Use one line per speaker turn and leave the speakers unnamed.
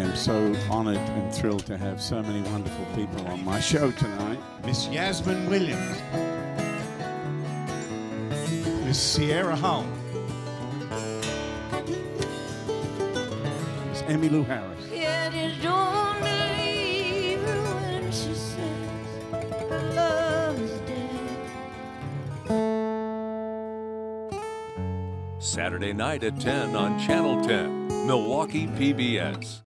am so honored and thrilled to have so many wonderful people on my show tonight.
Miss Yasmin Williams, Miss Sierra Hull,
Miss Emmylou Harris.
Yet you don't believe her when she says her love is dead.
Saturday night at 10 on Channel 10, Milwaukee PBS.